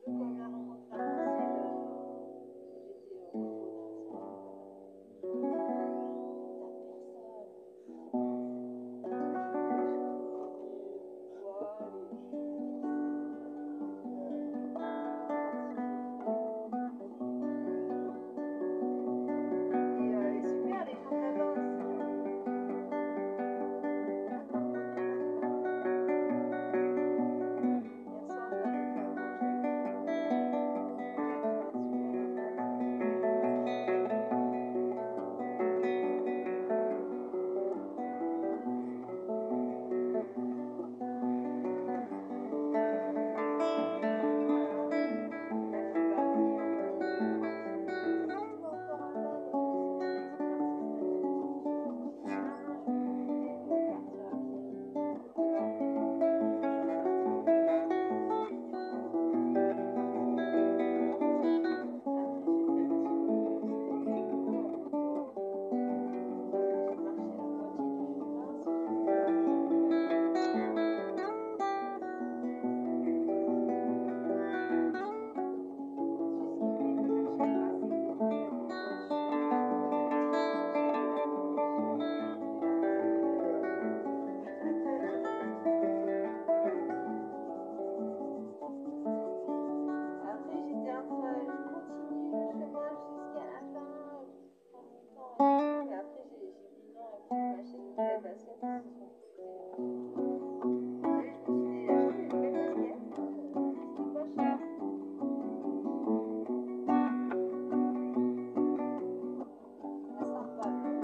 comme la rencontre arc-en-ciel, j'étais au cours et super les gens de là-bas aussi. Hier soir, je l'avais fait à Après, j'étais entre, je continue le chemin jusqu'à la fin, prendre mon temps et tout, mais après, j'ai dit non, il faut que je m'achète une nouvelle basket parce qu'ils sont coûtées. Je me suis dit, acheté une nouvelle basket, c'était pas cher. À 100 balles.